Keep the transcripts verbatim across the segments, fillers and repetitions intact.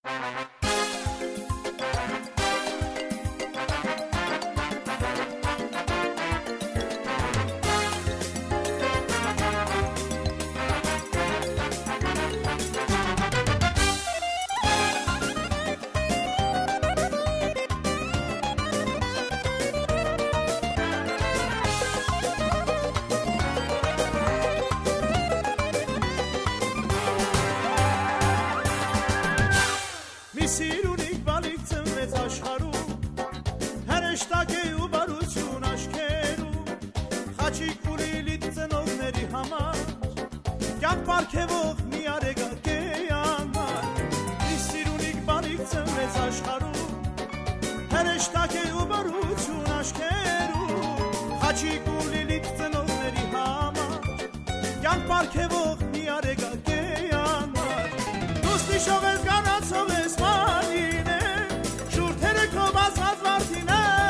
Սիրունիկ բալիկ ծնվեց աշխարհում հրեշտակ է ու բարություն աչքերում խաչիկ ու լիլիթ ծնողների համար կյանք պարգևող մի արեգակ է անմար մի սիրունիկ բալիկ ծնվեց աշխարհում հրեշտակ է ու բարություն աչքերում խաչիկ ու լիլիթ ծնողների համար կյանք պարգևող մի արեգակ է անմար դուստի շողես գանացով ես Marine, շուրթերը քո բացած վարդին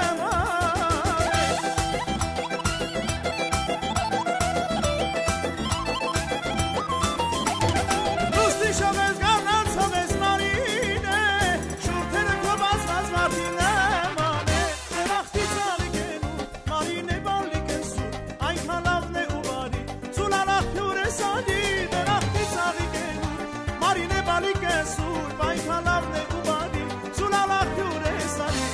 Դուստի շողես գանացով ես Marine, շուրթերը քո բացած վարդին Դրախտի ծաղիկ են ու Marine բալիկ են սուր այնքան լավն է ու բարի Սուլանախ հյուր է սալի Դրախտի ծաղիկ են ու Marine բալիկ են սուր այնքան լավն է ու բարի Սուլանախ հյուր է սալի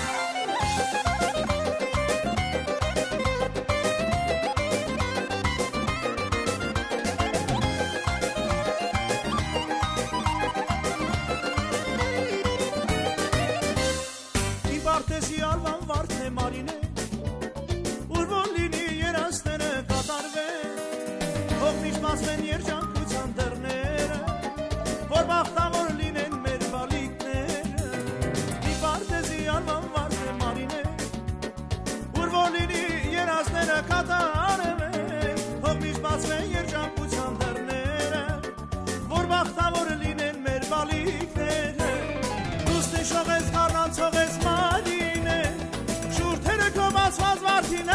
Իմ բարտեզի ալվան վարդն է Marine Ուր որ լինի երաստները կատարվեն Հող միշտ մասվեն երջանկության դռները Որ բախտավոր լինեն մեր բալիկները Իմ բարտեզի ալվան վարդն է Marine Ուր որ լինի երաստները կատարվեն Հող միշտ մասվեն երջանկության դռները Որ բախտավոր լինեն մեր բալիկները Դուստի շողես խառնանցող ես Marine Շուրթերը քո բացված վարդին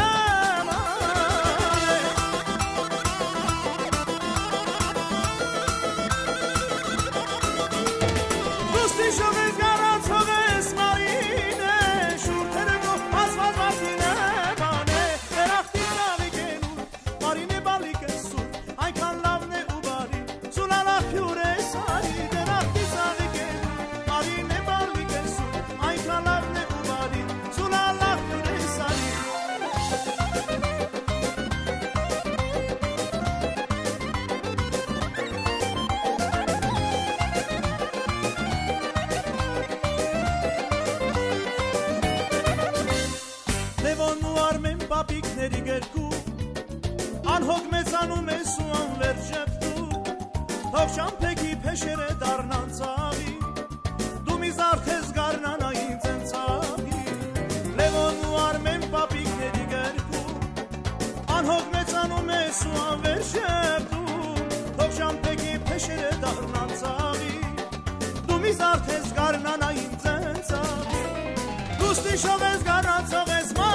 Դուստի շողես գառացող ես Marine Շուրթերը քո բացված վարդին Դրախտի ծաղիկ են ու Marine բալիկ է սուր Այնքան լավն է ու բարի Սուլանախ հյուր է սալի Դրախտի ծաղիկ են ու Marine բալիկ է սուր Այնքան լավն է ու բարի Սուլանախ հյուր է սալի Լևոնն ու Արմեն պապիկների գերկում Անհոգ մեծանում ես ու անվերջ ժպտում Թող շամփեքի փեշերը դառնան ծաղի Դու մի զարթես գարնանա ինձ են ծաղի Լևոնն ու Արմեն պապիկների գերկում Անհոգ մեծանում ես ու անվերջ ժպտում Թող շամփեքի փեշերը դառնան ծաղի Դու մի զարթես գարնանա ինձ են ծաղի Դուստի շողես գառացող ես